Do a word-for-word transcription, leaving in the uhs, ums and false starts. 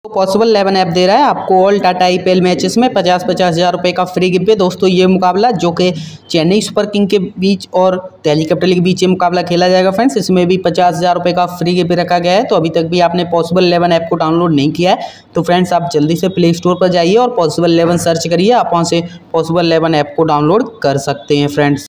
Possible eleven app दे रहा है आपको ऑल टाटा आईपीएल मैचेस में पचास पचास हज़ार रुपये का फ्री गिफ्ट है। दोस्तों ये मुकाबला जो कि चेन्नई सुपर किंग के बीच और दिल्ली कैपिटल के बीच ये मुकाबला खेला जाएगा फ्रेंड्स। इसमें भी पचास हज़ार रुपये का फ्री गिफ्ट रखा गया है। तो अभी तक भी आपने पॉसिबल इलेवन ऐप को डाउनलोड नहीं किया है तो फ्रेंड्स आप जल्दी से प्ले स्टोर पर जाइए और पॉसिबल इलेवन सर्च करिए, आप वहाँ से पॉसिबल इलेवन ऐप को डाउनलोड कर सकते हैं फ्रेंड्स।